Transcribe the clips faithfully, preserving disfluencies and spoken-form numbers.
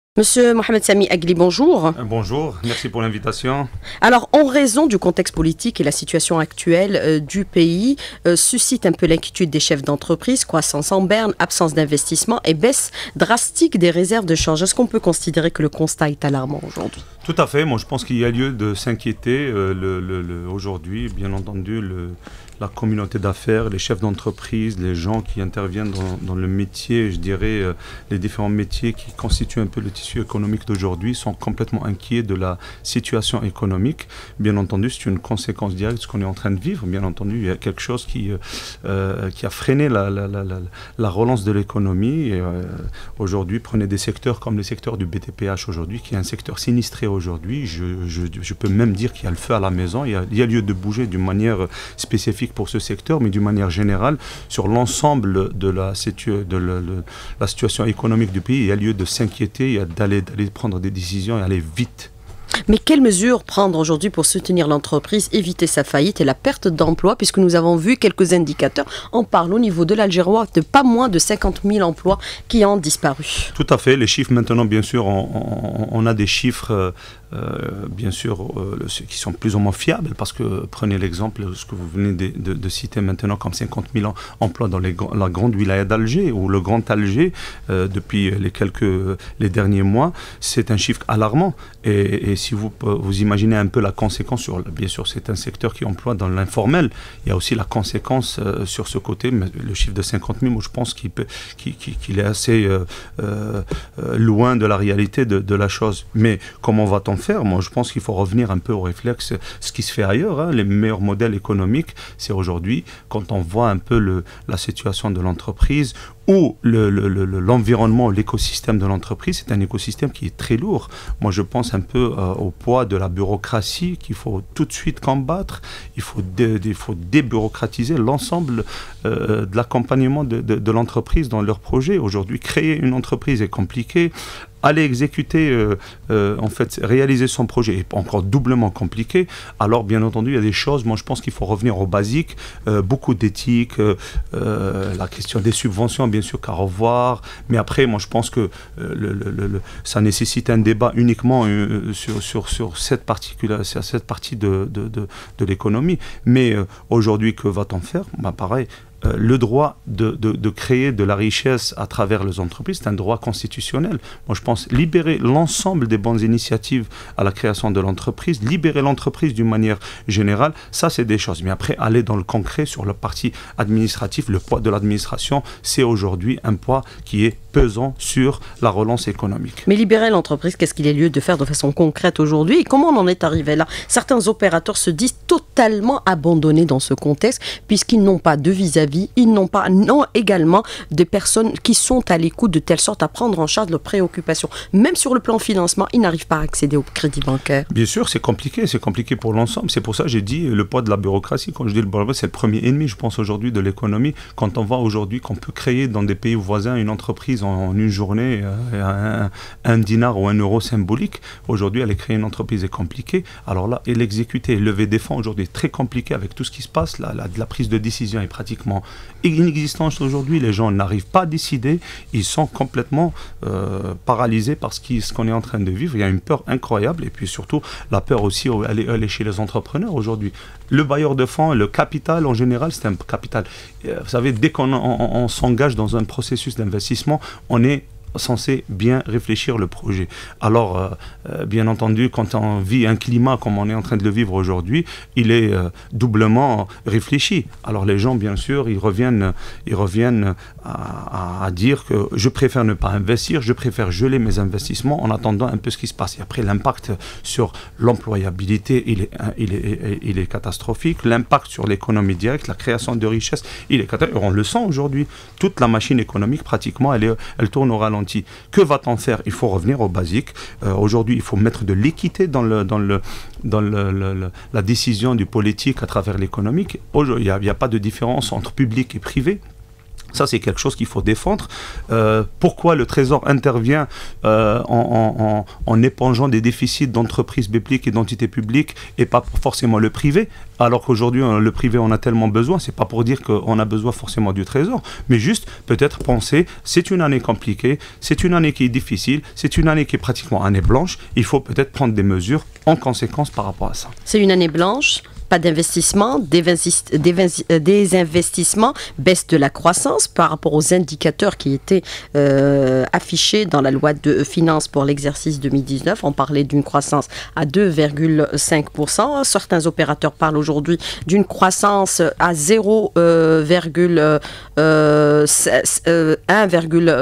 Monsieur Mohamed Sami Agli, bonjour. Bonjour, merci pour l'invitation. Alors, en raison du contexte politique et la situation actuelle euh, du pays, euh, suscite un peu l'inquiétude des chefs d'entreprise, croissance en berne, absence d'investissement et baisse drastique des réserves de change. Est-ce qu'on peut considérer que le constat est alarmant aujourd'hui? Tout à fait, moi je pense qu'il y a lieu de s'inquiéter. Euh, le, le, le, aujourd'hui, bien entendu, le, la communauté d'affaires, les chefs d'entreprise, les gens qui interviennent dans, dans le métier, je dirais, euh, les différents métiers qui constituent un peu le tissu économique d'aujourd'hui sont complètement inquiets de la situation économique. Bien entendu, c'est une conséquence directe de ce qu'on est en train de vivre. Bien entendu, il y a quelque chose qui, euh, qui a freiné la, la, la, la, la relance de l'économie. Euh, aujourd'hui, prenez des secteurs comme le secteur du B T P H aujourd'hui, qui est un secteur sinistré aujourd'hui. Je, je, je peux même dire qu'il y a le feu à la maison. Il y a, il y a lieu de bouger d'une manière spécifique pour ce secteur, mais d'une manière générale, sur l'ensemble de, la, de la, la situation économique du pays, il y a lieu de s'inquiéter, il y a d'aller d'aller prendre des décisions et aller vite. Mais quelles mesures prendre aujourd'hui pour soutenir l'entreprise, éviter sa faillite et la perte d'emplois, puisque nous avons vu quelques indicateurs. On parle au niveau de l'Algérois de pas moins de cinquante mille emplois qui ont disparu. Tout à fait. Les chiffres maintenant, bien sûr, on, on, on a des chiffres, euh, euh, bien sûr, euh, qui sont plus ou moins fiables, parce que prenez l'exemple, ce que vous venez de, de, de citer maintenant, comme cinquante mille emplois dans les, la grande wilaya d'Alger, ou le Grand Alger, euh, depuis les quelques, les derniers mois, c'est un chiffre alarmant. Et, et si vous, vous imaginez un peu la conséquence, sur, bien sûr c'est un secteur qui emploie dans l'informel, il y a aussi la conséquence euh, sur ce côté, mais le chiffre de cinquante mille, moi je pense qu'il qu'il, qu'il est assez euh, euh, loin de la réalité de, de la chose. Mais comment va-t-on faire? Moi je pense qu'il faut revenir un peu au réflexe, ce qui se fait ailleurs, hein. Les meilleurs modèles économiques, c'est aujourd'hui, quand on voit un peu le, la situation de l'entreprise, ou l'environnement, le, le, l'écosystème de l'entreprise, c'est un écosystème qui est très lourd. Moi, je pense un peu euh, au poids de la bureaucratie qu'il faut tout de suite combattre. Il faut, dé, il faut débureaucratiser l'ensemble euh, de l'accompagnement de, de, de l'entreprise dans leurs projets. Aujourd'hui, créer une entreprise est compliqué. Aller exécuter, euh, euh, en fait, réaliser son projet est encore doublement compliqué. Alors, bien entendu, il y a des choses, moi je pense qu'il faut revenir au basique, euh, beaucoup d'éthique, euh, euh, la question des subventions, bien sûr, qu'à revoir. Mais après, moi je pense que euh, le, le, le, ça nécessite un débat uniquement euh, sur, sur, sur cette, sur cette partie de, de, de, de l'économie. Mais euh, aujourd'hui, que va-t-on faire? Bah, pareil. Euh, le droit de, de, de créer de la richesse à travers les entreprises, c'est un droit constitutionnel. Moi, je pense libérer l'ensemble des bonnes initiatives à la création de l'entreprise, libérer l'entreprise d'une manière générale, ça, c'est des choses. Mais après, aller dans le concret sur la partie administrative, le poids de l'administration, c'est aujourd'hui un poids qui est pesant sur la relance économique. Mais libérer l'entreprise, qu'est-ce qu'il est lieu de faire de façon concrète aujourd'hui? Et comment on en est arrivé là? Certains opérateurs se disent totalement abandonnés dans ce contexte, puisqu'ils n'ont pas de vis-à-vis, ils n'ont pas, non également des personnes qui sont à l'écoute de telle sorte à prendre en charge leurs préoccupations. Même sur le plan financement, ils n'arrivent pas à accéder au crédit bancaire. Bien sûr, c'est compliqué, c'est compliqué pour l'ensemble. C'est pour ça que j'ai dit le poids de la bureaucratie. Quand je dis le bureaucratie, c'est le premier ennemi, je pense, aujourd'hui de l'économie. Quand on voit aujourd'hui qu'on peut créer dans des pays voisins une entreprise en, en une journée, euh, un, un dinar ou un euro symbolique, aujourd'hui, aller créer une entreprise est compliqué. Alors là, et l'exécuter, lever des fonds aujourd'hui est très compliqué avec tout ce qui se passe. La, la, la prise de décision est pratiquement inexistence aujourd'hui, les gens n'arrivent pas à décider, ils sont complètement euh, paralysés par ce qu'on ce qu'on est en train de vivre. Il y a une peur incroyable et puis surtout la peur aussi, elle est, elle est chez les entrepreneurs aujourd'hui. Le bailleur de fonds, le capital en général, c'est un capital. Vous savez, dès qu'on on, on s'engage dans un processus d'investissement, on est censé bien réfléchir le projet. Alors, euh, euh, bien entendu, quand on vit un climat comme on est en train de le vivre aujourd'hui, il est euh, doublement réfléchi. Alors les gens, bien sûr, ils reviennent, ils reviennent à, à, à dire que je préfère ne pas investir, je préfère geler mes investissements en attendant un peu ce qui se passe. Et après, l'impact sur l'employabilité, il est, il est, il est catastrophique. L'impact sur l'économie directe, la création de richesses, il est catastrophique. On le sent aujourd'hui. Toute la machine économique, pratiquement, elle, est, elle tourne au ralenti. Que va-t-on faire? Il faut revenir au basique. Euh, aujourd'hui, il faut mettre de l'équité dans, le, dans, le, dans le, le, le, la décision du politique à travers l'économique. Il n'y a, a pas de différence entre public et privé. Ça, c'est quelque chose qu'il faut défendre. Euh, pourquoi le Trésor intervient euh, en, en, en épongeant des déficits d'entreprises publiques et d'entités publiques et pas forcément le privé, alors qu'aujourd'hui, le privé en a tellement besoin. C'est pas pour dire qu'on a besoin forcément du Trésor, mais juste peut-être penser, c'est une année compliquée, c'est une année qui est difficile, c'est une année qui est pratiquement année blanche. Il faut peut-être prendre des mesures en conséquence par rapport à ça. C'est une année blanche. Pas d'investissement, des investissements, baisse de la croissance par rapport aux indicateurs qui étaient euh, affichés dans la loi de finances pour l'exercice deux mille dix-neuf. On parlait d'une croissance à deux virgule cinq pour cent. Certains opérateurs parlent aujourd'hui d'une croissance à zéro virgule un virgule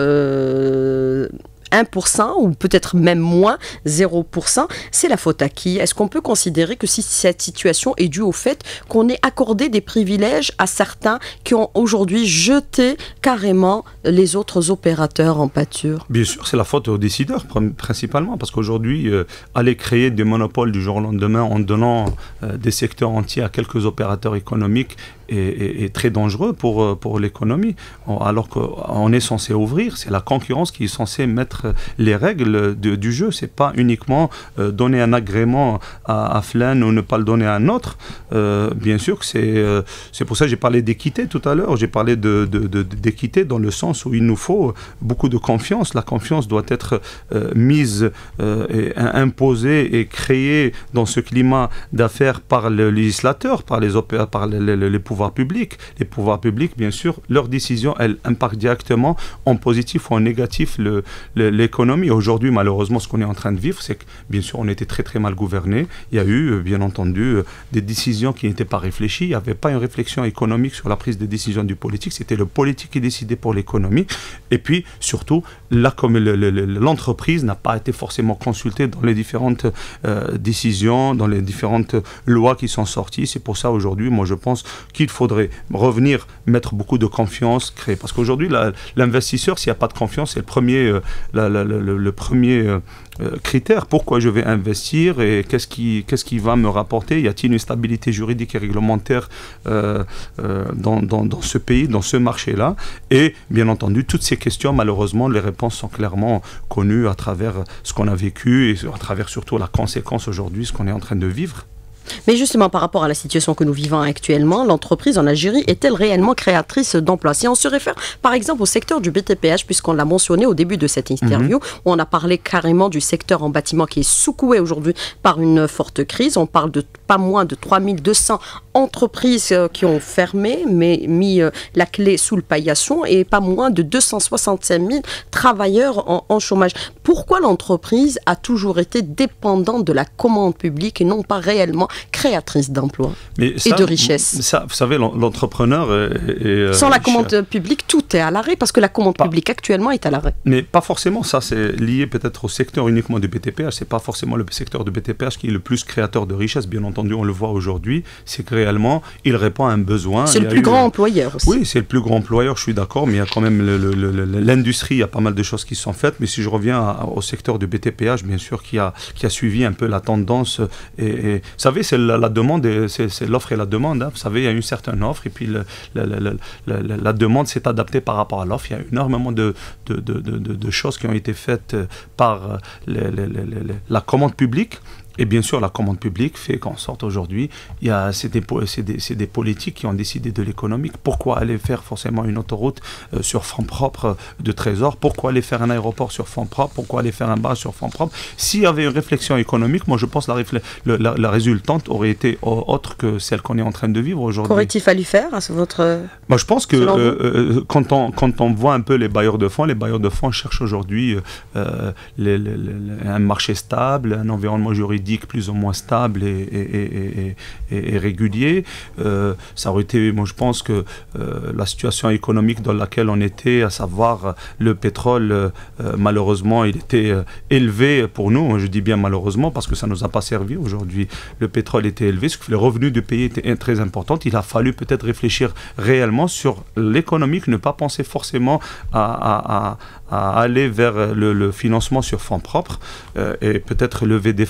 un pour cent ou peut-être même moins, zéro pour cent, c'est la faute à qui? Est-ce qu'on peut considérer que si cette situation est due au fait qu'on ait accordé des privilèges à certains qui ont aujourd'hui jeté carrément les autres opérateurs en pâture? Bien sûr, c'est la faute aux décideurs principalement, parce qu'aujourd'hui, euh, aller créer des monopoles du jour au lendemain en donnant euh, des secteurs entiers à quelques opérateurs économiques est, est, est très dangereux pour, pour l'économie, alors qu'on est censé ouvrir, c'est la concurrence qui est censée mettre les règles de, du jeu. C'est pas uniquement euh, donner un agrément à, à Flan ou ne pas le donner à un autre. Euh, bien sûr que c'est euh, c'est pour ça que j'ai parlé d'équité tout à l'heure. J'ai parlé de, de, de, d'équité dans le sens où il nous faut beaucoup de confiance. La confiance doit être euh, mise, euh, et imposée et créée dans ce climat d'affaires par le législateur, par les, opé- par les, les, les pouvoirs publics. Les pouvoirs publics, bien sûr, leurs décisions, elles impactent directement en positif ou en négatif le, le l'économie. Aujourd'hui, malheureusement, ce qu'on est en train de vivre, c'est que, bien sûr, on était très, très mal gouverné. Il y a eu, bien entendu, des décisions qui n'étaient pas réfléchies. Il n'y avait pas une réflexion économique sur la prise de décision du politique. C'était le politique qui décidait pour l'économie. Et puis, surtout, là, comme le, le, l'entreprise n'a pas été forcément consultée dans les différentes euh, décisions, dans les différentes lois qui sont sorties. C'est pour ça, aujourd'hui, moi, je pense qu'il faudrait revenir, mettre beaucoup de confiance, créer. Parce qu'aujourd'hui, la, l'investisseur, s'il n'y a pas de confiance, c'est le premier... Euh, La, la, la, le, le premier euh, critère, pourquoi je vais investir et qu'est-ce qui, qu'est-ce qui va me rapporter, y a-t-il une stabilité juridique et réglementaire euh, euh, dans, dans, dans ce pays, dans ce marché-là, et bien entendu, toutes ces questions, malheureusement, les réponses sont clairement connues à travers ce qu'on a vécu et à travers surtout la conséquence aujourd'hui, ce qu'on est en train de vivre. Mais justement, par rapport à la situation que nous vivons actuellement, l'entreprise en Algérie est-elle réellement créatrice d'emplois? Si on se réfère, par exemple, au secteur du B T P H, puisqu'on l'a mentionné au début de cette interview, mm-hmm. où on a parlé carrément du secteur en bâtiment qui est secoué aujourd'hui par une forte crise. On parle de pas moins de trois mille deux cents entreprises qui ont fermé, mais mis la clé sous le paillasson, et pas moins de deux cent soixante-cinq mille travailleurs en, en chômage. Pourquoi l'entreprise a toujours été dépendante de la commande publique et non pas réellement créatrice d'emplois et de richesses? Ça, vous savez, l'entrepreneur est, est, sans la commande cher. publique, tout est à l'arrêt, parce que la commande pas, publique actuellement est à l'arrêt. Mais pas forcément, ça c'est lié peut-être au secteur uniquement du B T P H. C'est pas forcément le secteur du B T P H qui est le plus créateur de richesses, bien entendu, on le voit aujourd'hui. C'est que réellement, il répond à un besoin. C'est le plus eu... grand employeur aussi. Oui, c'est le plus grand employeur, je suis d'accord, mais il y a quand même le, le, le, l'industrie, il y a pas mal de choses qui sont faites. Mais si je reviens à, au secteur du B T P H, bien sûr, qui a, qui a suivi un peu la tendance. Et, et, vous savez, c'est la, la demande, et c'est, c'est l'offre et la demande. Hein. Vous savez, il y a une certaine offre, et puis le, le, le, le, le, la demande s'est adaptée par rapport à l'offre. Il y a énormément de, de, de, de, de choses qui ont été faites par le, le, le, le, la commande publique. Et bien sûr, la commande publique fait qu'en sorte aujourd'hui, il y a, c'est, des, c'est, des, c'est des politiques qui ont décidé de l'économique. Pourquoi aller faire forcément une autoroute euh, sur fonds propres de Trésor? Pourquoi aller faire un aéroport sur fonds propres? Pourquoi aller faire un bar sur fonds propres? S'il y avait une réflexion économique, moi je pense que la, réfl- le, la, la résultante aurait été autre que celle qu'on est en train de vivre aujourd'hui. Qu'aurait-il fallu faire à votre... Moi je pense que euh, euh, quand, on, quand on voit un peu les bailleurs de fonds, les bailleurs de fonds cherchent aujourd'hui euh, les, les, les, un marché stable, un environnement juridique plus ou moins stable et, et, et, et, et régulier. Euh, ça aurait été, moi je pense que euh, la situation économique dans laquelle on était, à savoir le pétrole, euh, malheureusement, il était euh, élevé pour nous. Je dis bien malheureusement parce que ça ne nous a pas servi aujourd'hui. Le pétrole était élevé, ce que les revenus du pays étaient très importants. Il a fallu peut-être réfléchir réellement sur l'économique, ne pas penser forcément à, à, à, à aller vers le, le financement sur fonds propres euh, et peut-être lever des fonds. C'était le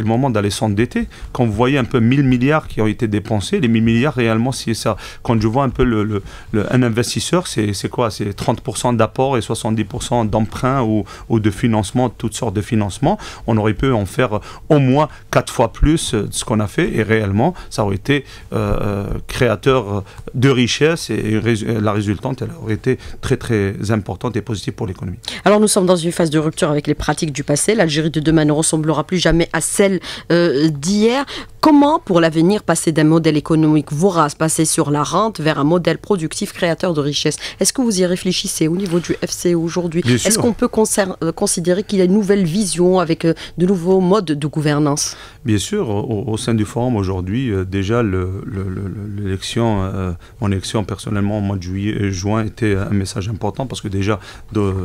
moment d'aller s'endetter. Quand vous voyez un peu mille milliards qui ont été dépensés, les mille milliards réellement, c'est ça. Quand je vois un peu le, le, le, un investisseur, c'est quoi? C'est trente pour cent d'apport et soixante-dix pour cent d'emprunt ou, ou de financement, toutes sortes de financements. On aurait pu en faire au moins quatre fois plus de ce qu'on a fait et réellement, ça aurait été euh, créateur de richesse et la résultante, elle aurait été très très importante et positive pour l'économie. Alors nous sommes dans une phase de rupture avec les pratiques du passé. L'Algérie de demain ne ressemblera plus jamais à celle euh, d'hier. Comment, pour l'avenir, passer d'un modèle économique vorace, passer sur la rente, vers un modèle productif créateur de richesse? Est-ce que vous y réfléchissez au niveau du F C E aujourd'hui? Est-ce qu'on peut considérer qu'il y a une nouvelle vision avec euh, de nouveaux modes de gouvernance? Bien sûr, au, au sein du forum aujourd'hui, euh, déjà l'élection, euh, mon élection personnellement au mois de juillet et juin était un message important parce que déjà de euh,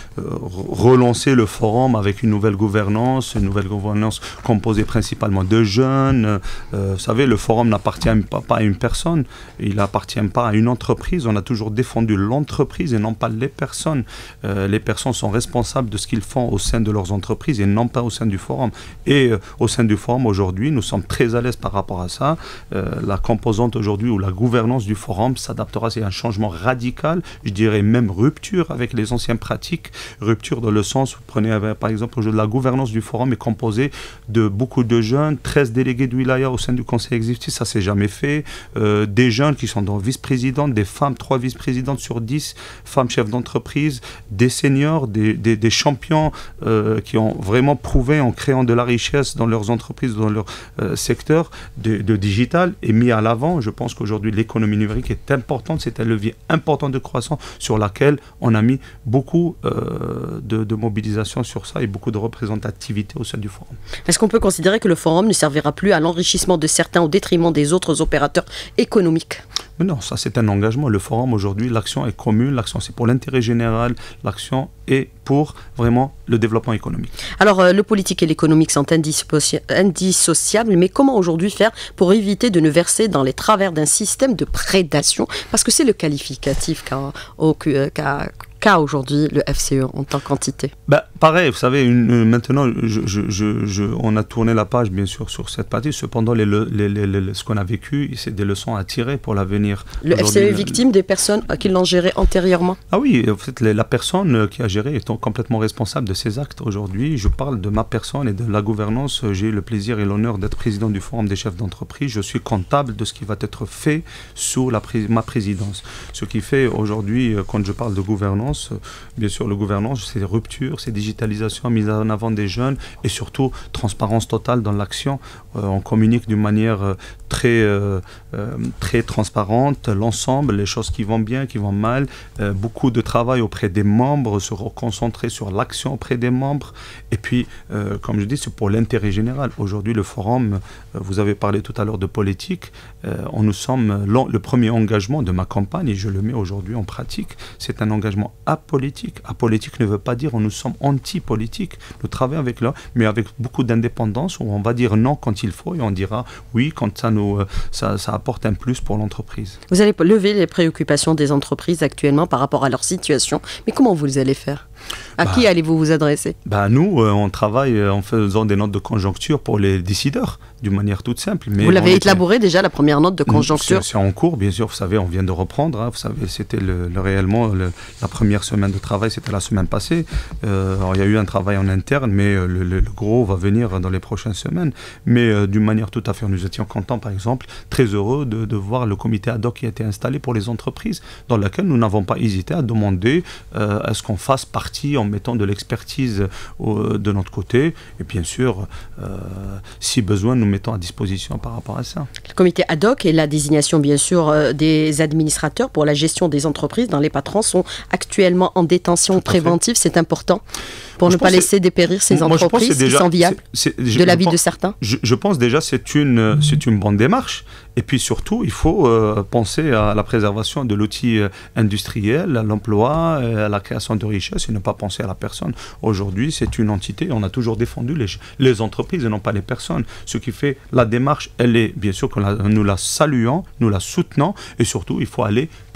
relancer le forum avec une nouvelle gouvernance, une nouvelle gouvernance composée principalement de jeunes. Euh, vous savez, le forum n'appartient pas, pas à une personne, il n'appartient pas à une entreprise. On a toujours défendu l'entreprise et non pas les personnes. Euh, les personnes sont responsables de ce qu'ils font au sein de leurs entreprises et non pas au sein du forum. Et euh, au sein du forum aujourd'hui, nous sommes très à l'aise par rapport à ça. Euh, la composante aujourd'hui ou la gouvernance du forum s'adaptera, c'est un changement radical, je dirais même rupture avec les anciennes pratiques. Rupture dans le sens, vous prenez par exemple la gouvernance du forum est composée de beaucoup de jeunes, treize délégués de wilaya au sein du conseil exécutif, ça s'est jamais fait. Euh, des jeunes qui sont dans vice-présidentes, des femmes, trois vice-présidentes sur dix, femmes chefs d'entreprise, des seniors, des, des, des champions euh, qui ont vraiment prouvé en créant de la richesse dans leurs entreprises, dans leur euh, secteur de, de digital et mis à l'avant. Je pense qu'aujourd'hui l'économie numérique est importante, c'est un levier important de croissance sur laquelle on a mis beaucoup euh, de, de mobilisation sur ça et beaucoup de représentativité au sein du forum. Est-ce qu'on peut considérer que le forum ne servira plus à l'enrichissement de certains au détriment des autres opérateurs économiques? Mais non, ça c'est un engagement. Le forum aujourd'hui, l'action est commune, l'action c'est pour l'intérêt général, l'action est pour vraiment le développement économique. Alors euh, le politique et l'économique sont indissociables, mais comment aujourd'hui faire pour éviter de ne verser dans les travers d'un système de prédation? Parce que c'est le qualificatif qu'a qu'a qu'a aujourd'hui le F C E en tant qu'entité. Bah, pareil, vous savez, une, maintenant, je, je, je, je, on a tourné la page, bien sûr, sur cette partie. Cependant, les, les, les, les, ce qu'on a vécu, c'est des leçons à tirer pour l'avenir. Le F C E est victime des personnes qui l'ont géré antérieurement? Ah oui, en fait, la personne qui a géré est complètement responsable de ses actes. Aujourd'hui, je parle de ma personne et de la gouvernance. J'ai eu le plaisir et l'honneur d'être président du Forum des chefs d'entreprise. Je suis comptable de ce qui va être fait sous la, ma présidence. Ce qui fait aujourd'hui, quand je parle de gouvernance, bien sûr, le gouvernance, c'est rupture, c'est digitalisation, mise en avant des jeunes et surtout transparence totale dans l'action. Euh, on communique d'une manière euh, très, euh, euh, très transparente, l'ensemble, les choses qui vont bien, qui vont mal, euh, beaucoup de travail auprès des membres, se reconcentrer sur l'action auprès des membres et puis, euh, comme je dis, c'est pour l'intérêt général. Aujourd'hui, le forum, euh, vous avez parlé tout à l'heure de politique, euh, on nous sommes, le premier engagement de ma campagne, et je le mets aujourd'hui en pratique, c'est un engagement apolitique. Apolitique ne veut pas dire nous sommes anti-politique. Nous travaillons avec là, mais avec beaucoup d'indépendance où on va dire non quand il faut et on dira oui quand ça nous ça, ça apporte un plus pour l'entreprise. Vous allez lever les préoccupations des entreprises actuellement par rapport à leur situation, mais comment vous allez faire? À bah, qui allez-vous vous adresser? bah Nous, euh, on travaille euh, en faisant des notes de conjoncture pour les décideurs, d'une manière toute simple. Mais vous l'avez élaboré était... déjà, la première note de conjoncture? C'est en cours, bien sûr. Vous savez, on vient de reprendre. Hein, vous savez, c'était le, le, réellement le, la première semaine de travail, c'était la semaine passée. Euh, alors, il y a eu un travail en interne, mais euh, le, le, le gros va venir dans les prochaines semaines. Mais euh, d'une manière tout à fait, nous étions contents, par exemple, très heureux de, de voir le comité ad hoc qui a été installé pour les entreprises, dans lequel nous n'avons pas hésité à demander euh, à ce qu'on fasse partie en mettant de l'expertise euh, de notre côté et bien sûr euh, si besoin nous mettons à disposition par rapport à ça. Le comité ad hoc et la désignation bien sûr euh, des administrateurs pour la gestion des entreprises dans les patrons sont actuellement en détention préventive, c'est important pour je ne pas laisser dépérir ces moi, entreprises déjà, qui sont viables c'est, c'est, je, de l'avis de certains. Je, je pense déjà c'est une, mmh. c'est une bonne démarche et puis surtout il faut euh, penser à la préservation de l'outil euh, industriel, à l'emploi, euh, à la création de richesses et ne pas penser à la personne. Aujourd'hui c'est une entité, on a toujours défendu les, les entreprises et non pas les personnes. Ce qui fait la démarche, elle est bien sûr que la, nous la saluons, nous la soutenons et surtout il faut aller plus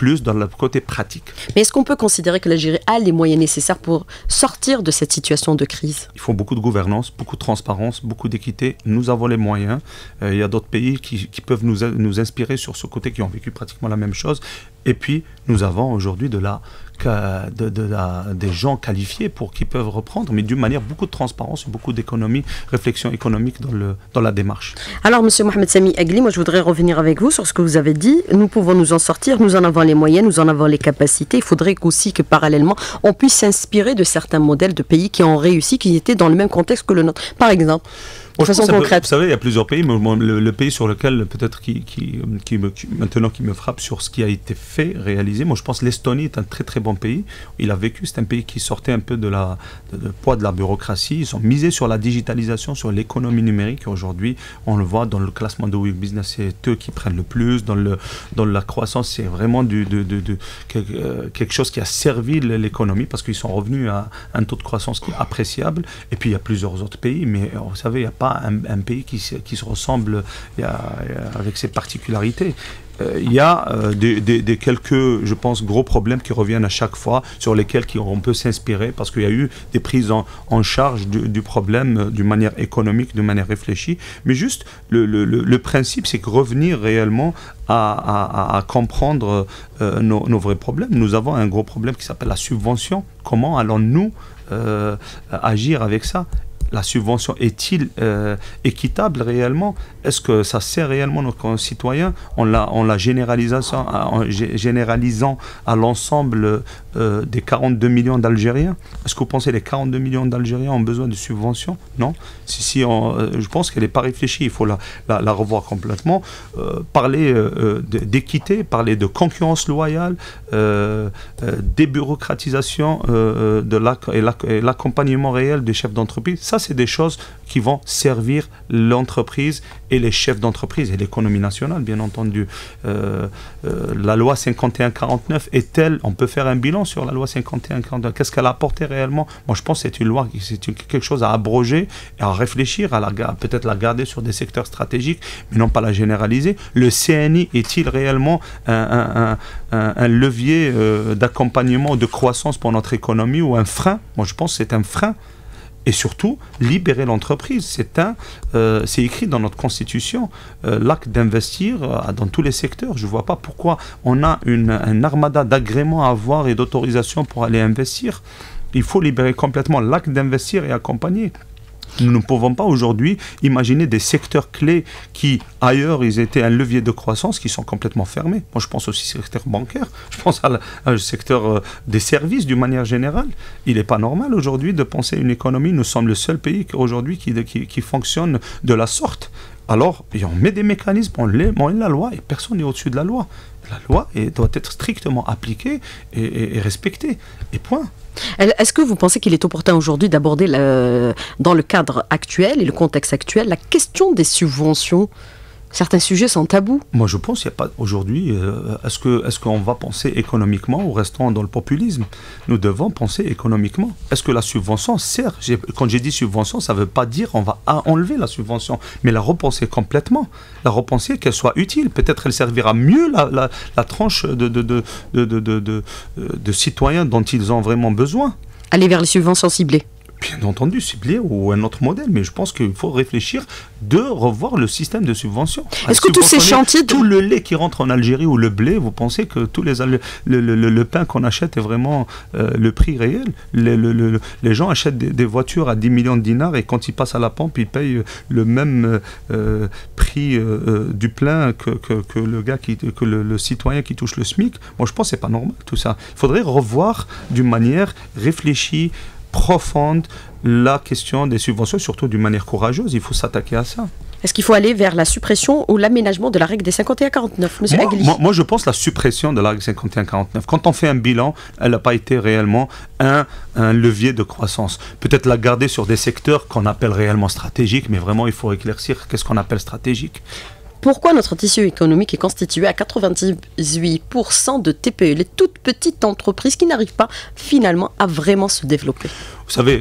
plus dans le côté pratique. Mais est-ce qu'on peut considérer que l'Algérie a les moyens nécessaires pour sortir de cette situation de crise? Il faut beaucoup de gouvernance, beaucoup de transparence, beaucoup d'équité. Nous avons les moyens. Euh, il y a d'autres pays qui, qui peuvent nous, nous inspirer sur ce côté, qui ont vécu pratiquement la même chose. Et puis, nous avons aujourd'hui de la, de, de la, des gens qualifiés pour qui peuvent reprendre, mais d'une manière beaucoup de transparence, beaucoup d'économie, réflexion économique dans, le, dans la démarche. Alors, Monsieur Mohamed Sami Agli, moi je voudrais revenir avec vous sur ce que vous avez dit. Nous pouvons nous en sortir, nous en avons les moyens, nous en avons les capacités. Il faudrait aussi que parallèlement, on puisse s'inspirer de certains modèles de pays qui ont réussi, qui étaient dans le même contexte que le nôtre. Par exemple, de façon concrète. Peut, vous savez, il y a plusieurs pays, mais le, le pays sur lequel peut-être qui, qui, qui, me, qui maintenant qui me frappe sur ce qui a été fait, réalisé, moi je pense que l'Estonie est un très très bon pays. Il a vécu, c'est un pays qui sortait un peu de la de, de poids de la bureaucratie. Ils ont misé sur la digitalisation, sur l'économie numérique. Aujourd'hui, on le voit dans le classement de Doing Business, c'est eux qui prennent le plus. Dans, le, dans la croissance, c'est vraiment du, de, de, de, de, quelque chose qui a servi l'économie parce qu'ils sont revenus à un taux de croissance qui est appréciable. Et puis il y a plusieurs autres pays, mais vous savez, il n'y a pas Un, un pays qui, qui se ressemble y a, y a, avec ses particularités. Euh, il y a euh, des, des, des quelques, je pense, gros problèmes qui reviennent à chaque fois, sur lesquels qui, on peut s'inspirer, parce qu'il y a eu des prises en, en charge du, du problème euh, d'une manière économique, d'une manière réfléchie. Mais juste, le, le, le principe, c'est que revenir réellement à, à, à comprendre euh, nos, nos vrais problèmes. Nous avons un gros problème qui s'appelle la subvention. Comment allons-nous euh, agir avec ça ? La subvention est-il euh, équitable réellement? Est-ce que ça sert réellement nos concitoyens? On la, on la généralisant, en généralisant à l'ensemble euh, des quarante-deux millions d'Algériens. Est-ce que vous pensez que les quarante-deux millions d'Algériens ont besoin de subventions? Non. Si, si on, euh, je pense qu'elle n'est pas réfléchie. Il faut la, la, la revoir complètement. Euh, parler euh, d'équité, parler de concurrence loyale, euh, euh, débureaucratisation euh, de la, et l'accompagnement réel des chefs d'entreprise. Ça, c'est des choses qui vont servir l'entreprise et les chefs d'entreprise et l'économie nationale, bien entendu. Euh, euh, la loi cinquante et un quarante-neuf est-elle, on peut faire un bilan sur la loi cinquante et un quarante-neuf, qu'est-ce qu'elle a apporté réellement? Moi, je pense que c'est une loi, c'est quelque chose à abroger et à réfléchir, à la, peut-être la garder sur des secteurs stratégiques, mais non pas la généraliser. Le C N I est-il réellement un, un, un, un levier euh, d'accompagnement, de croissance pour notre économie ou un frein? Moi, je pense que c'est un frein. Et surtout, libérer l'entreprise. C'est un, euh, c'est écrit dans notre constitution, euh, l'acte d'investir euh, dans tous les secteurs. Je ne vois pas pourquoi on a une, un armada d'agréments à avoir et d'autorisation pour aller investir. Il faut libérer complètement l'acte d'investir et accompagner. Nous ne pouvons pas aujourd'hui imaginer des secteurs clés qui, ailleurs, ils étaient un levier de croissance, qui sont complètement fermés. Moi, je pense aussi au secteur bancaire, je pense au secteur euh, des services d'une manière générale. Il n'est pas normal aujourd'hui de penser une économie. Nous sommes le seul pays aujourd'hui qui, qui, qui fonctionne de la sorte. Alors, on met des mécanismes, on met la loi et personne n'est au-dessus de la loi. La loi est, doit être strictement appliquée et, et, et respectée. Et point. Est-ce que vous pensez qu'il est opportun aujourd'hui d'aborder, le, dans le cadre actuel et le contexte actuel, la question des subventions? Certains sujets sont tabous. Moi, je pense qu'il n'y a pas aujourd'hui. Euh, est-ce que, est-ce qu'on va penser économiquement ou restons dans le populisme? Nous devons penser économiquement. Est-ce que la subvention sert? Quand j'ai dit subvention, ça ne veut pas dire on va enlever la subvention, mais la repenser complètement. La repenser qu'elle soit utile. Peut-être elle servira mieux la, la, la tranche de, de, de, de, de, de, de, de citoyens dont ils ont vraiment besoin. Aller vers les subventions ciblées. Bien entendu, ciblé ou un autre modèle, mais je pense qu'il faut réfléchir de revoir le système de subvention. Est-ce que tous ces chantiers... De... Tout le lait qui rentre en Algérie ou le blé, vous pensez que tous les, le, le, le, le pain qu'on achète est vraiment euh, le prix réel? le, le, le, Les gens achètent des, des voitures à dix millions de dinars et quand ils passent à la pompe, ils payent le même euh, prix euh, du plein que, que, que, le, gars qui, que le, le citoyen qui touche le SMIC. Moi, je pense que ce n'est pas normal tout ça. Il faudrait revoir d'une manière réfléchie, profonde, la question des subventions, surtout d'une manière courageuse. Il faut s'attaquer à ça. Est-ce qu'il faut aller vers la suppression ou l'aménagement de la règle des cinquante et un quarante-neuf, monsieur moi, Agli? moi, moi, je pense la suppression de la règle cinquante et un quarante-neuf. Quand on fait un bilan, elle n'a pas été réellement un, un levier de croissance. Peut-être la garder sur des secteurs qu'on appelle réellement stratégiques, mais vraiment, il faut éclaircir qu'est-ce qu'on appelle stratégique. Pourquoi notre tissu économique est constitué à quatre-vingt-dix-huit pour cent de T P E, les toutes petites entreprises qui n'arrivent pas finalement à vraiment se développer? Vous savez,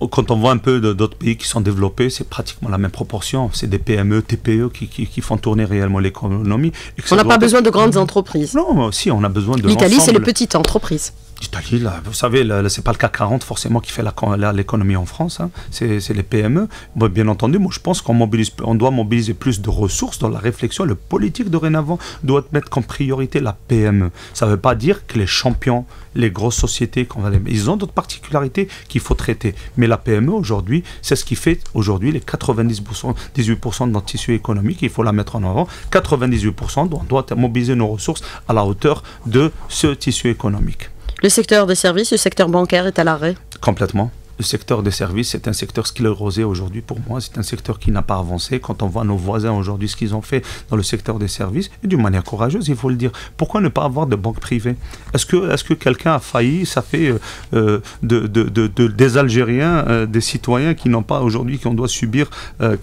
quand on voit un peu d'autres pays qui sont développés, c'est pratiquement la même proportion. C'est des P M E, T P E qui, qui, qui font tourner réellement l'économie. On n'a pas être... besoin de grandes entreprises. Non, si, on a besoin de l'Italie, c'est les petites entreprises. L'Italie, là, vous savez, ce n'est pas le C A C quarante forcément qui fait l'économie en France, hein. C'est les P M E. Bon, bien entendu, moi je pense qu'on mobilise, on doit mobiliser plus de ressources dans la réflexion. Le politique dorénavant doit mettre comme priorité la P M E. Ça ne veut pas dire que les champions, les grosses sociétés, qu'on va les... ils ont d'autres particularités qu'il faut traiter. Mais la P M E aujourd'hui, c'est ce qui fait aujourd'hui les quatre-vingt-dix pour cent, dix-huit pour cent de notre tissu économique. Il faut la mettre en avant. quatre-vingt-dix-huit pour cent, on doit mobiliser nos ressources à la hauteur de ce tissu économique. Le secteur des services, le secteur bancaire est à l'arrêt? Complètement. Le secteur des services, c'est un secteur sclérosé aujourd'hui pour moi. C'est un secteur qui n'a pas avancé. Quand on voit nos voisins aujourd'hui, ce qu'ils ont fait dans le secteur des services, et d'une manière courageuse, il faut le dire. Pourquoi ne pas avoir de banque privée? Est-ce que, est-ce que quelqu'un a failli? Ça fait euh, de, de, de, de, des Algériens, euh, des citoyens qui n'ont pas aujourd'hui, qu'on doit subir euh,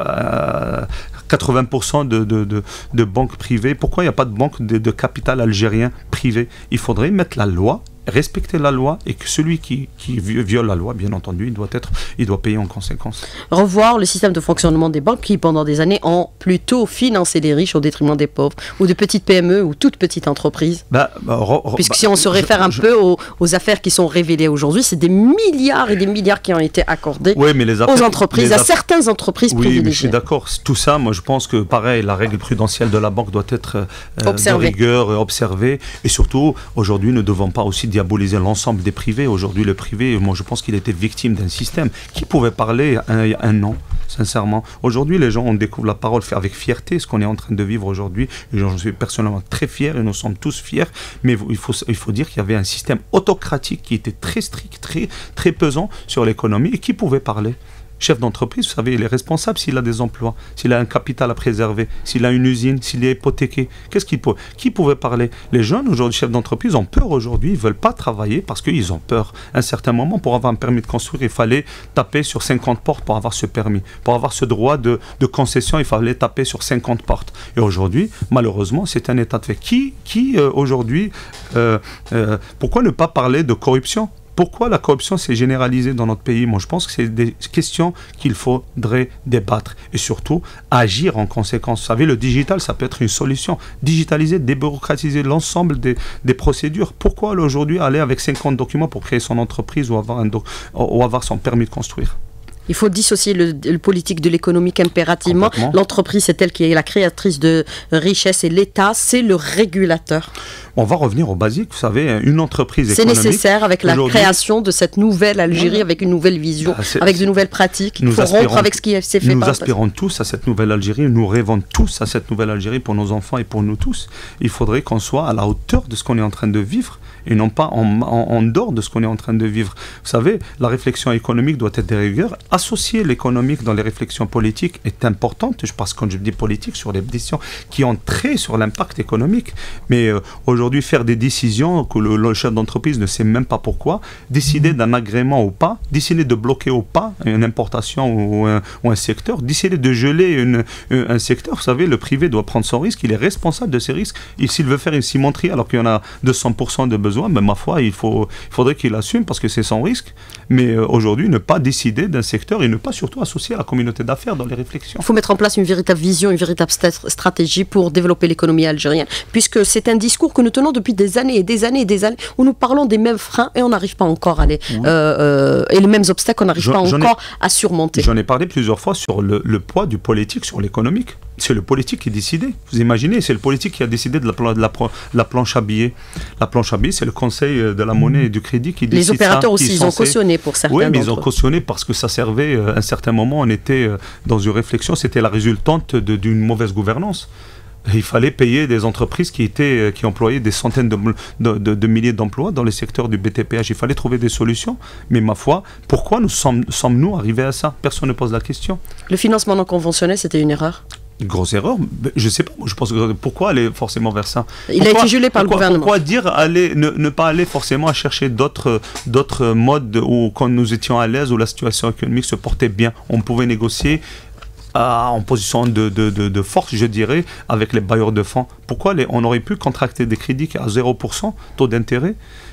qu'à, quatre-vingts pour cent de, de, de, de banques privées. Pourquoi il n'y a pas de banque de, de capital algérien privé? Il faudrait mettre la loi, respecter la loi, et que celui qui, qui viole la loi, bien entendu, il doit, être, il doit payer en conséquence. Revoir le système de fonctionnement des banques qui, pendant des années, ont plutôt financé les riches au détriment des pauvres, ou de petites P M E ou toutes petites entreprises. Bah, bah, re, Puisque bah, si on se réfère je, un je, peu aux, aux affaires qui sont révélées aujourd'hui, c'est des milliards et des milliards qui ont été accordés oui, mais les affaires, aux entreprises, les à certaines entreprises oui, privilégiées. Oui, je suis d'accord. Tout ça, moi je pense que pareil, la règle prudentielle de la banque doit être euh, de rigueur, observée, et surtout, aujourd'hui, nous ne devons pas aussi diaboliser l'ensemble des privés. Aujourd'hui, le privé, moi je pense qu'il était victime d'un système qui pouvait parler un, un an, sincèrement. Aujourd'hui, les gens, on découvre la parole fait avec fierté, ce qu'on est en train de vivre aujourd'hui. J'en suis personnellement très fier et nous sommes tous fiers, mais il faut, il faut dire qu'il y avait un système autocratique qui était très strict, très, très pesant sur l'économie et qui pouvait parler. Chef d'entreprise, vous savez, il est responsable s'il a des emplois, s'il a un capital à préserver, s'il a une usine, s'il est hypothéqué. Qu'est-ce qu'il peut? Qui pouvait parler? Les jeunes, aujourd'hui, chefs d'entreprise, ont peur aujourd'hui, ils ne veulent pas travailler parce qu'ils ont peur. À un certain moment, pour avoir un permis de construire, il fallait taper sur cinquante portes pour avoir ce permis. Pour avoir ce droit de, de concession, il fallait taper sur cinquante portes. Et aujourd'hui, malheureusement, c'est un état de fait. Qui, qui euh, aujourd'hui, euh, euh, pourquoi ne pas parler de corruption? Pourquoi la corruption s'est généralisée dans notre pays? Moi, je pense que c'est des questions qu'il faudrait débattre et surtout agir en conséquence. Vous savez, le digital, ça peut être une solution. Digitaliser, débureaucratiser l'ensemble des, des procédures. Pourquoi aujourd'hui aller avec cinquante documents pour créer son entreprise ou avoir, un doc, ou avoir son permis de construire? Il faut dissocier le, le politique de l'économique impérativement. L'entreprise, c'est elle qui est la créatrice de richesse et l'État, c'est le régulateur. On va revenir au basique. Vous savez, une entreprise économique... C'est nécessaire avec la création de cette nouvelle Algérie, ouais. avec une nouvelle vision, bah, avec de nouvelles pratiques. Il faut rompre avec ce qui s'est fait. Nous aspirons tous à cette nouvelle Algérie. Nous rêvons tous à cette nouvelle Algérie pour nos enfants et pour nous tous. Il faudrait qu'on soit à la hauteur de ce qu'on est en train de vivre et non pas en, en, en dehors de ce qu'on est en train de vivre. Vous savez, la réflexion économique doit être de rigueur. Associer l'économique dans les réflexions politiques est importante. Je pense, quand je dis politique, sur les décisions qui ont trait sur l'impact économique. Mais euh, aujourd'hui, faire des décisions que le, le chef d'entreprise ne sait même pas pourquoi, décider d'un agrément ou pas, décider de bloquer ou pas une importation ou un, ou un secteur, décider de geler une, un secteur. Vous savez, le privé doit prendre son risque. Il est responsable de ses risques. S'il veut faire une cimenterie alors qu'il y en a deux cents pour cent de besoin, mais ma foi, il, faut, il faudrait qu'il assume parce que c'est son risque. Mais euh, aujourd'hui, ne pas décider d'un secteur et ne pas surtout associer la communauté d'affaires dans les réflexions. Il faut mettre en place une véritable vision, une véritable stratégie pour développer l'économie algérienne, puisque c'est un discours que nous tenons depuis des années et des années et des années, où nous parlons des mêmes freins et on n'arrive pas encore à les... Oui. Euh, euh, et les mêmes obstacles, on n'arrive pas encore ai, à surmonter. J'en ai parlé plusieurs fois sur le, le poids du politique sur l'économique. C'est le politique qui décidait. Vous imaginez, c'est le politique qui a décidé de la, de la, de la planche à billets. La planche à billets, c'est le Conseil de la monnaie et du crédit qui décide. Les opérateurs ça, aussi, ils ont cautionné pour certains. Oui, mais ils ont cautionné parce que ça servait, à un certain moment, on était dans une réflexion, c'était la résultante de, d'une mauvaise gouvernance. Il fallait payer des entreprises qui, étaient, qui employaient des centaines de, de, de, de milliers d'emplois dans les secteurs du B T P H. Il fallait trouver des solutions. Mais ma foi, pourquoi nous sommes, sommes-nous arrivés à ça? Personne ne pose la question. Le financement non conventionnel, c'était une erreur? Une grosse erreur. Je ne sais pas. Je pense que pourquoi aller forcément vers ça? Il pourquoi, a été gelé par pourquoi, le gouvernement. Pourquoi dire aller, ne, ne pas aller forcément à chercher d'autres, d'autres modes où quand nous étions à l'aise, où la situation économique se portait bien, on pouvait négocier à, en position de, de, de, de force, je dirais, avec les bailleurs de fonds. Pourquoi les, on aurait pu contracter des crédits à zéro pour cent taux d'intérêt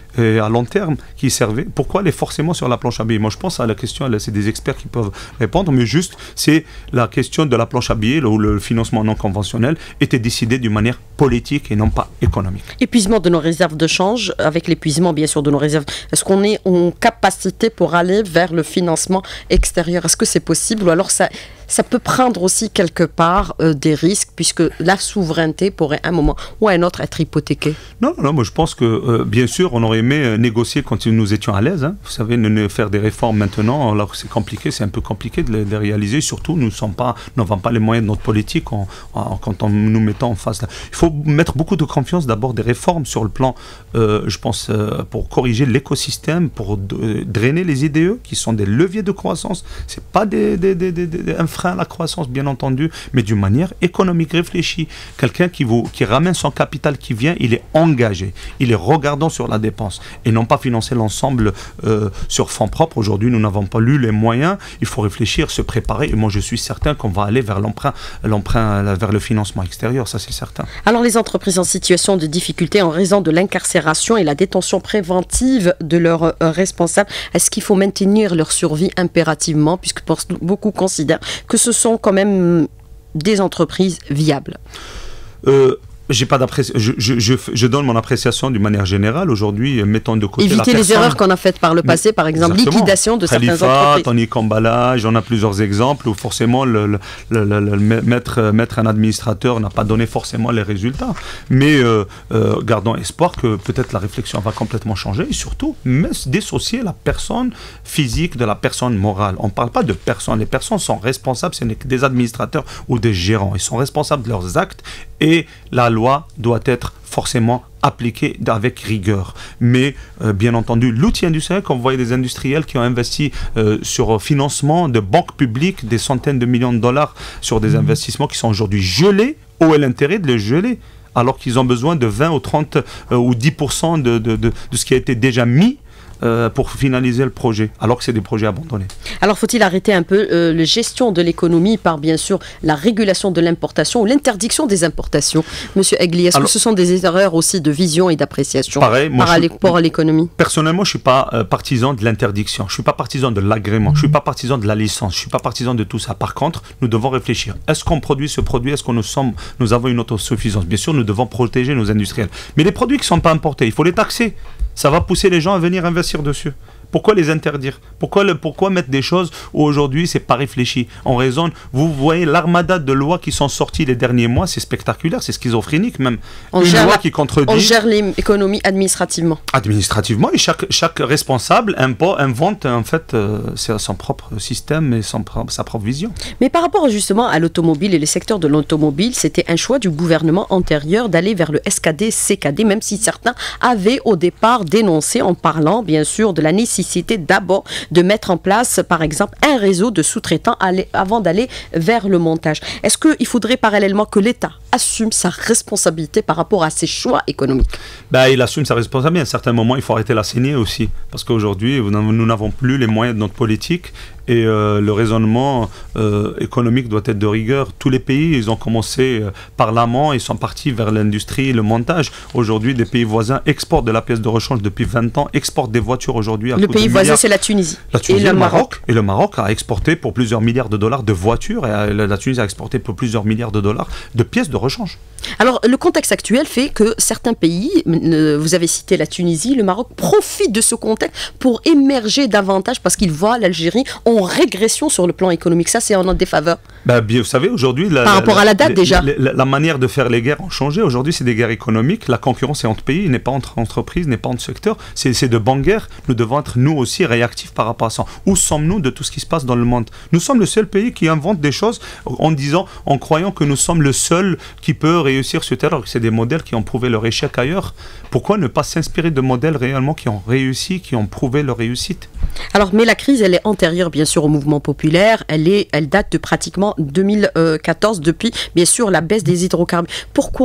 et à long terme qui servait, pourquoi aller forcément sur la planche à billets? Moi je pense à la question, c'est des experts qui peuvent répondre, mais juste c'est la question de la planche à billets où le financement non conventionnel était décidé d'une manière politique et non pas économique. Épuisement de nos réserves de change, avec l'épuisement bien sûr de nos réserves, est-ce qu'on est en capacité pour aller vers le financement extérieur? Est-ce que c'est possible ou alors ça, ça peut prendre aussi quelque part euh, des risques puisque la souveraineté pourrait à un moment ou à un autre être hypothéquée? Non, non, moi je pense que euh, bien sûr on aurait aimé euh, négocier quand nous étions à l'aise. Hein. Vous savez, ne, ne faire des réformes maintenant, alors que c'est compliqué, c'est un peu compliqué de les, de les réaliser. Surtout, nous n'avons pas les moyens de notre politique en, en, quand on nous mettant en face. Là. Il faut mettre beaucoup de confiance, d'abord des réformes sur le plan, euh, je pense, euh, pour corriger l'écosystème, pour de, drainer les I D E, qui sont des leviers de croissance. C'est pas des, des, des, des, des, un frein à la croissance, bien entendu, mais d'une manière économique réfléchie. Quelqu'un qui, vous, qui ramène son capital qui vient, il est engagé, il est regardant sur la dépense et non pas financer l'ensemble euh, sur fonds propres. Aujourd'hui, nous n'avons pas eu les moyens. Il faut réfléchir, se préparer. Et moi, je suis certain qu'on va aller vers l'emprunt, l'emprunt vers le financement extérieur. Ça, c'est certain. Alors, les entreprises en situation de difficulté en raison de l'incarcération et la détention préventive de leurs euh, responsables, est-ce qu'il faut maintenir leur survie impérativement, puisque beaucoup considèrent que ce sont quand même des entreprises viables? euh, J'ai pas d'appréci... je, je, je, je donne mon appréciation d'une manière générale. Aujourd'hui, mettons de côté éviter la personne. les erreurs qu'on a faites par le passé, par exemple, exactement. Liquidation de Khalifa, certaines entreprises. Tony Kambala, j'en ai plusieurs exemples où forcément le, le, le, le, le mettre, mettre un administrateur n'a pas donné forcément les résultats. Mais euh, euh, gardons espoir que peut-être la réflexion va complètement changer et surtout mais dissocier la personne physique de la personne morale. On ne parle pas de personnes. Les personnes sont responsables, ce n'est que des administrateurs ou des gérants. Ils sont responsables de leurs actes et la loi doit être forcément appliquée avec rigueur. Mais euh, bien entendu, l'outil industriel, quand vous voyez des industriels qui ont investi euh, sur financement de banques publiques des centaines de millions de dollars sur des investissements qui sont aujourd'hui gelés, où est l'intérêt de les geler alors qu'ils ont besoin de vingt ou trente euh, ou dix pour cent de, de, de, de ce qui a été déjà mis Euh, pour finaliser le projet, alors que c'est des projets abandonnés. Alors faut-il arrêter un peu euh, la gestion de l'économie par bien sûr la régulation de l'importation ou l'interdiction des importations? Monsieur Egli, est-ce alors, que ce sont des erreurs aussi de vision et d'appréciation par rapport à l'économie? Personnellement, je ne suis pas euh, partisan de l'interdiction, je ne suis pas partisan de l'agrément, je ne suis pas partisan de la licence, je ne suis pas partisan de tout ça. Par contre, nous devons réfléchir. Est-ce qu'on produit ce produit? Est-ce que nous, sommes, nous avons une autosuffisance? Bien sûr, nous devons protéger nos industriels. Mais les produits qui ne sont pas importés, il faut les taxer. Ça va pousser les gens à venir investir dessus. Pourquoi les interdire? Pourquoi, le, pourquoi mettre des choses où aujourd'hui c'est pas réfléchi? On raisonne. Vous voyez l'armada de lois qui sont sorties les derniers mois, c'est spectaculaire, c'est schizophrénique même. On Une gère loi la, qui contredit. On gère l'économie administrativement. Administrativement, et chaque, chaque responsable invente en fait euh, son propre système et son, sa propre vision. Mais par rapport justement à l'automobile et les secteurs de l'automobile, c'était un choix du gouvernement antérieur d'aller vers le S K D, C K D, même si certains avaient au départ dénoncé en parlant bien sûr de la nécessité d'abord de mettre en place, par exemple, un réseau de sous-traitants avant d'aller vers le montage. Est-ce qu'il faudrait parallèlement que l'État assume sa responsabilité par rapport à ses choix économiques? Ben, il assume sa responsabilité. À un certain moment, il faut arrêter la saignée aussi. Parce qu'aujourd'hui, nous n'avons plus les moyens de notre politique. Et euh, le raisonnement euh, économique doit être de rigueur. Tous les pays, ils ont commencé euh, par l'amont, ils sont partis vers l'industrie, le montage. Aujourd'hui, des pays voisins exportent de la pièce de rechange depuis vingt ans, exportent des voitures aujourd'hui. Le pays voisin, c'est la Tunisie. La Tunisie et le Maroc. Maroc. Et le Maroc a exporté pour plusieurs milliards de dollars de voitures. Et la Tunisie a exporté pour plusieurs milliards de dollars de pièces de rechange. Alors, le contexte actuel fait que certains pays, vous avez cité la Tunisie, le Maroc, profitent de ce contexte pour émerger davantage parce qu'ils voient l'Algérie en régression sur le plan économique. Ça, c'est en notre défaveur. Ben, bien, vous savez, aujourd'hui... Par rapport la, à la date, la, déjà. La, la, la manière de faire les guerres a changé. Aujourd'hui, c'est des guerres économiques. La concurrence est entre pays, n'est pas entre entreprises, n'est pas entre secteurs. C'est de bonnes guerres. Nous devons être, nous aussi, réactifs par rapport à ça. Où sommes-nous de tout ce qui se passe dans le monde? Nous sommes le seul pays qui invente des choses en disant, en croyant que nous sommes le seul qui peut réussir sur Terre, alors que c'est des modèles qui ont prouvé leur échec ailleurs. Pourquoi ne pas s'inspirer de modèles réellement qui ont réussi, qui ont prouvé leur réussite? Alors, mais la crise, elle est antérieure, bien sûr, au mouvement populaire. Elle, est, elle date de pratiquement deux mille quatorze, depuis, bien sûr, la baisse des hydrocarbures. Pourquoi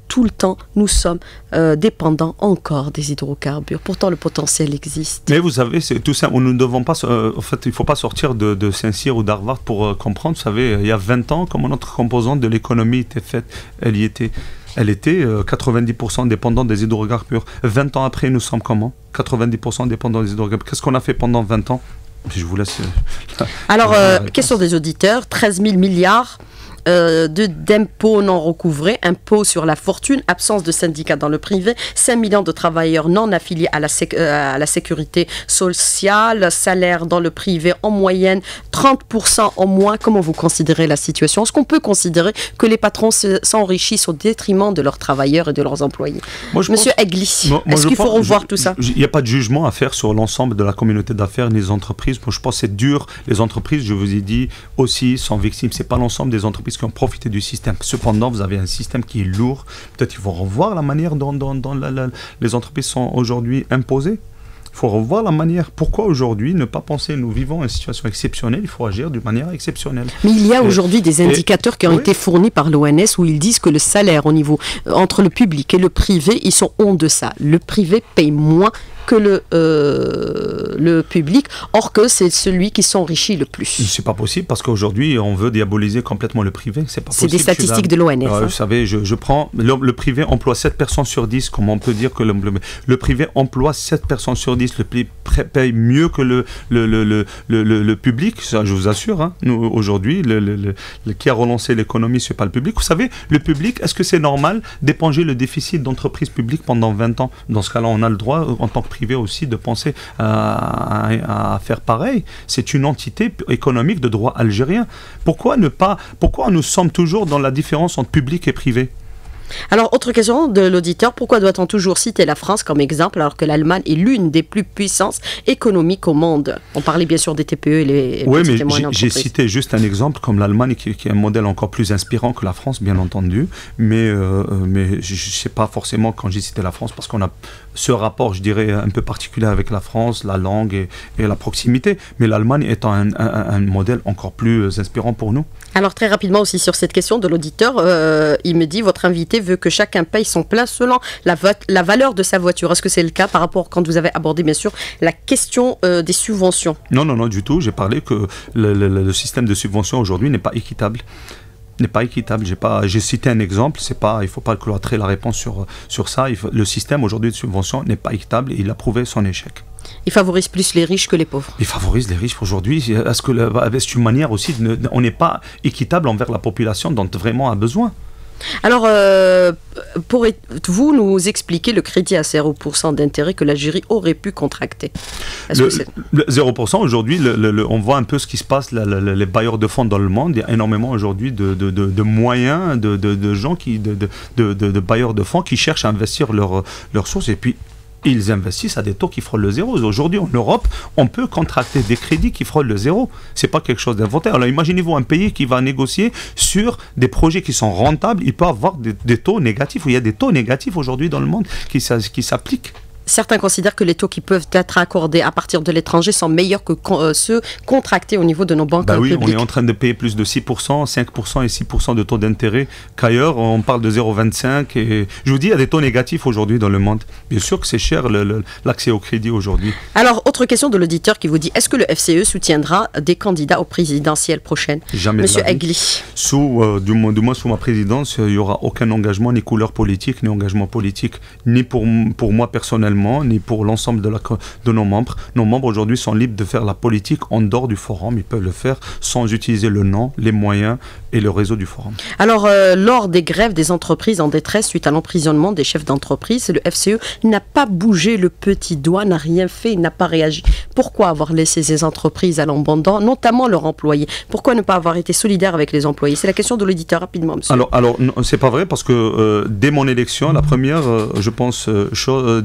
tout le temps, nous sommes euh, dépendants encore des hydrocarbures. Pourtant, le potentiel existe. Mais vous savez, c'est tout ça. Nous ne devons pas. Euh, en fait, il ne faut pas sortir de, de Saint-Cyr ou d'Harvard pour euh, comprendre. Vous savez, il y a vingt ans, comment notre composante de l'économie était faite, elle y était. Elle était euh, quatre-vingt-dix pour cent dépendante des hydrocarbures. vingt ans après, nous sommes comment? quatre-vingt-dix pour cent dépendants des hydrocarbures. Qu'est-ce qu'on a fait pendant vingt ans? Je vous laisse. Euh, Alors, euh, question des auditeurs, treize mille milliards euh, de, d'impôts non recouvrés, impôts sur la fortune, absence de syndicats dans le privé, cinq millions de travailleurs non affiliés à la, séc- euh, à la sécurité sociale, salaire dans le privé en moyenne trente pour cent en moins. Comment vous considérez la situation? Est-ce qu'on peut considérer que les patrons se, s'enrichissent au détriment de leurs travailleurs et de leurs employés? Moi, Monsieur pense, Egli, moi, moi, est-ce qu'il faut revoir je, tout ça? Il n'y a pas de jugement à faire sur l'ensemble de la communauté d'affaires, les entreprises. Moi, je pense que c'est dur. Les entreprises, je vous ai dit, aussi sont victimes. Ce n'est pas l'ensemble des entreprises qui ont profité du système. Cependant, vous avez un système qui est lourd. Peut-être qu'il faut revoir la manière dont, dont, dont la, la, les entreprises sont aujourd'hui imposées. Il faut revoir la manière. Pourquoi aujourd'hui ne pas penser, nous vivons une situation exceptionnelle, il faut agir d'une manière exceptionnelle. Mais il y a aujourd'hui des indicateurs et, qui ont oui. été fournis par l'O N S où ils disent que le salaire au niveau, euh, entre le public et le privé, ils sont en deçà. Le privé paye moins que le, euh, le public, or que c'est celui qui s'enrichit le plus. C'est pas possible parce qu'aujourd'hui on veut diaboliser complètement le privé. C'est pas c'est possible. Des statistiques de l'O N S. Euh, hein. Vous savez, je, je prends le, le privé emploie sept personnes sur dix. Comment on peut dire que le, le, le privé emploie sept personnes sur dix? Le privé paye mieux que le, le, le, le, le, le, le public. Ça, je vous assure. Hein. Nous aujourd'hui, le, le, le, le, qui a relancé l'économie, c'est pas le public. Vous savez, le public, est-ce que c'est normal d'éponger le déficit d'entreprises publiques pendant vingt ans? Dans ce cas-là, on a le droit en tant que privé aussi de penser à, à, à faire pareil. C'est une entité économique de droit algérien. Pourquoi ne pas, pourquoi nous sommes toujours dans la différence entre public et privé? Alors, autre question de l'auditeur, pourquoi doit-on toujours citer la France comme exemple alors que l'Allemagne est l'une des plus puissances économiques au monde? On parlait bien sûr des T P E et les oui, petites mais et moyennes entreprises. J'ai cité juste un exemple comme l'Allemagne qui, qui est un modèle encore plus inspirant que la France, bien entendu, mais, euh, mais je ne sais pas forcément quand j'ai cité la France parce qu'on a ce rapport, je dirais, un peu particulier avec la France, la langue et, et la proximité, mais l'Allemagne étant un, un, un modèle encore plus inspirant pour nous. Alors très rapidement aussi sur cette question de l'auditeur, euh, il me dit, votre invité veut que chacun paye son plein selon la, vo- la valeur de sa voiture. Est-ce que c'est le cas par rapport quand vous avez abordé bien sûr la question euh, des subventions? Non, non, non, du tout. J'ai parlé que le, le, le système de subvention aujourd'hui n'est pas équitable. n'est pas équitable. J'ai pas, j'ai cité un exemple. C'est pas, il faut pas cloîtrer la réponse sur sur ça. Il faut, le système aujourd'hui de subvention n'est pas équitable et il a prouvé son échec. Il favorise plus les riches que les pauvres. Il favorise les riches aujourd'hui. Est-ce que c'est une manière aussi de ne, on n'est pas équitable envers la population dont vraiment a besoin? Alors, euh, pourrez-vous nous expliquer le crédit à zéro pour cent d'intérêt que l'Algérie aurait pu contracter? le, que c'est... le zéro pour cent aujourd'hui, le, le, le, on voit un peu ce qui se passe, la, la, les bailleurs de fonds dans le monde. Il y a énormément aujourd'hui de, de, de, de moyens, de, de, de gens, qui, de, de, de, de bailleurs de fonds qui cherchent à investir leurs leur sources. Et puis, ils investissent à des taux qui frôlent le zéro. Aujourd'hui, en Europe, on peut contracter des crédits qui frôlent le zéro. C'est pas quelque chose d'inventé. Alors, imaginez-vous un pays qui va négocier sur des projets qui sont rentables. Il peut avoir des, des taux négatifs. Il y a des taux négatifs aujourd'hui dans le monde qui, qui s'appliquent. Certains considèrent que les taux qui peuvent être accordés à partir de l'étranger sont meilleurs que euh, ceux contractés au niveau de nos banques bah oui, publiques. On est en train de payer plus de six pour cent, cinq pour cent et six pour cent de taux d'intérêt qu'ailleurs. On parle de zéro virgule vingt-cinq. Et je vous dis, il y a des taux négatifs aujourd'hui dans le monde. Bien sûr que c'est cher le, le, l'accès au crédit aujourd'hui. Alors, autre question de l'auditeur qui vous dit, est-ce que le F C E soutiendra des candidats aux présidentielles prochaines? Jamais. Monsieur Egli. Sous, euh, du, moins, du moins sous ma présidence, il n'y aura aucun engagement, ni couleur politique, ni engagement politique, ni pour, pour moi personnellement, ni pour l'ensemble de, la, de nos membres. Nos membres aujourd'hui sont libres de faire la politique en dehors du forum. Ils peuvent le faire sans utiliser le nom, les moyens et le réseau du forum. Alors, euh, lors des grèves des entreprises en détresse suite à l'emprisonnement des chefs d'entreprise, le F C E n'a pas bougé le petit doigt, n'a rien fait, n'a pas réagi. Pourquoi avoir laissé ces entreprises à l'abandon, notamment leurs employés? Pourquoi ne pas avoir été solidaire avec les employés? C'est la question de l'auditeur, rapidement, monsieur. Alors, alors c'est pas vrai parce que euh, dès mon élection, la première, euh, je pense, euh, chose, euh, décision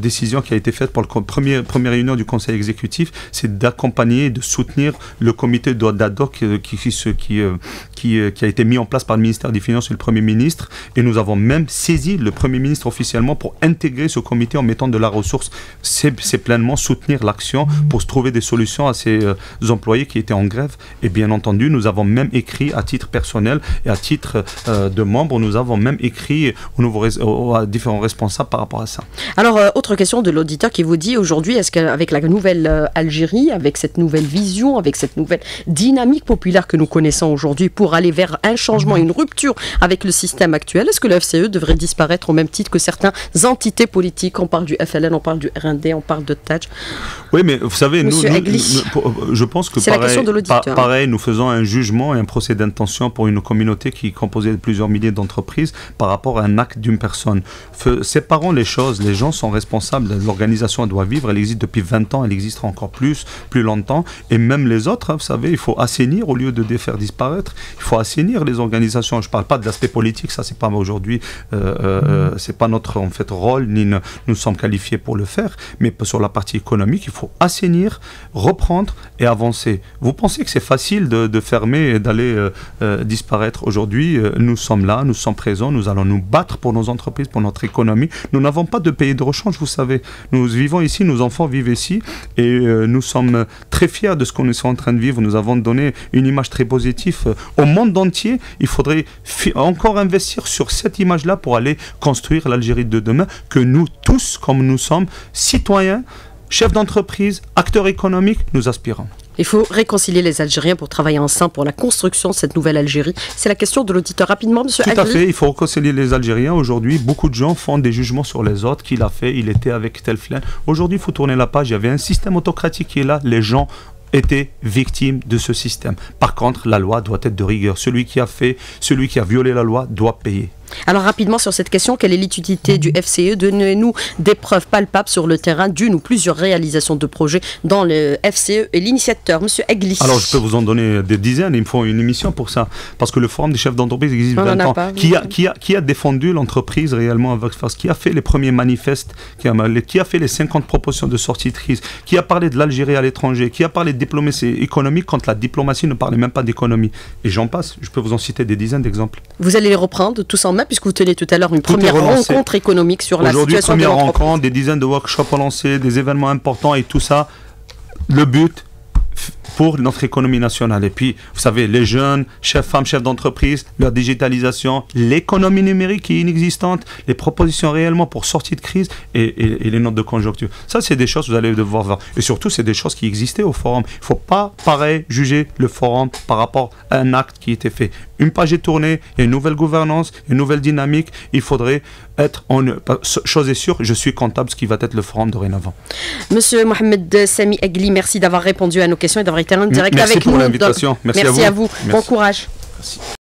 qui a été faite pour la première, première réunion du Conseil exécutif, c'est d'accompagner et de soutenir le comité d'ad hoc qui, qui, qui, qui, qui a été mis en place par le ministère des Finances et le Premier ministre. Et nous avons même saisi le Premier ministre officiellement pour intégrer ce comité en mettant de la ressource. C'est pleinement soutenir l'action pour se trouver des solutions à ces euh, employés qui étaient en grève. Et bien entendu, nous avons même écrit à titre personnel et à titre euh, de membre, nous avons même écrit aux, nouveaux, aux, aux différents responsables par rapport à ça. Alors, euh, autre question de l'auditeur qui vous dit aujourd'hui, est-ce qu'avec la nouvelle euh, Algérie, avec cette nouvelle vision, avec cette nouvelle dynamique populaire que nous connaissons aujourd'hui pour aller vers un changement, une rupture avec le système actuel, est-ce que le F C E devrait disparaître au même titre que certaines entités politiques? On parle du F L N, on parle du R N D, on parle de Tadj. Oui, mais vous savez, nous, nous, nous, je pense que pareil, pa pareil, nous faisons un jugement et un procès d'intention pour une communauté qui est composée de plusieurs milliers d'entreprises par rapport à un acte d'une personne. Séparons les choses, les gens sont responsables, l'organisation doit vivre, elle existe depuis vingt ans, elle existera encore plus, plus longtemps, et même les autres, hein, vous savez, il faut assainir au lieu de les faire disparaître, il faut assainir les organisations. Je ne parle pas de l'aspect politique, ça c'est pas aujourd'hui, euh, euh, c'est pas notre en fait rôle, ni ne, nous sommes qualifiés pour le faire, mais sur la partie économique, il faut assainir, reprendre et avancer. Vous pensez que c'est facile de, de fermer et d'aller euh, euh, disparaître? Aujourd'hui, euh, nous sommes là, nous sommes présents, nous allons nous battre pour nos entreprises, pour notre économie. Nous n'avons pas de pays de rechange, vous savez. Nous vivons ici, nos enfants vivent ici et euh, nous sommes très fiers de ce qu'on est en train de vivre. Nous avons donné une image très positive euh, au monde entier. Il faudrait encore investir sur cette image-là pour aller construire l'Algérie de demain que nous tous, comme nous sommes, citoyens, chefs d'entreprise, acteurs économiques, nous aspirons. Il faut réconcilier les Algériens pour travailler ensemble pour la construction de cette nouvelle Algérie. C'est la question de l'auditeur. Rapidement, monsieur Agli. Tout à fait, il faut réconcilier les Algériens. Aujourd'hui, beaucoup de gens font des jugements sur les autres. Qui l'a fait? Il était avec tel flingue. Aujourd'hui, il faut tourner la page. Il y avait un système autocratique qui est là. Les gens étaient victimes de ce système. Par contre, la loi doit être de rigueur. Celui qui a fait, celui qui a violé la loi doit payer. Alors rapidement sur cette question, quelle est l'utilité du F C E? Donnez-nous des preuves palpables sur le terrain d'une ou plusieurs réalisations de projets dans le F C E et l'initiateur, monsieur Agli. Alors je peux vous en donner des dizaines, il me faut une émission pour ça, parce que le forum des chefs d'entreprise existe vingt ans. Pas, qui, a, qui, a, qui a défendu l'entreprise réellement avec force? Qui a fait les premiers manifestes? Qui a, qui a fait les cinquante propositions de sortie de crise? Qui a parlé de l'Algérie à l'étranger? Qui a parlé de diplomatie économique quand la diplomatie ne parlait même pas d'économie? Et j'en passe, je peux vous en citer des dizaines d'exemples. Vous allez les reprendre tous en main, puisque vous tenez tout à l'heure une tout première rencontre économique sur la situation de l'entreprise. Aujourd'hui, première rencontre, des dizaines de workshops lancés, des événements importants et tout ça. Le but pour notre économie nationale. Et puis, vous savez, les jeunes, chefs, femmes, chefs d'entreprise, leur digitalisation, l'économie numérique qui est inexistante, les propositions réellement pour sortir de crise et, et, et les notes de conjoncture. Ça, c'est des choses que vous allez devoir voir. Et surtout, c'est des choses qui existaient au forum. Il ne faut pas, pareil, juger le forum par rapport à un acte qui était fait. Une page est tournée, il y a une nouvelle gouvernance, une nouvelle dynamique. Il faudrait être, en, chose est sûre, je suis comptable ce qui va être le forum dorénavant. Monsieur Mohamed Sami Agli, merci d'avoir répondu à nos questions et d'avoir été en direct Merci avec pour nous. l'invitation. Merci, Merci à vous. À vous. Merci. Bon courage. Merci.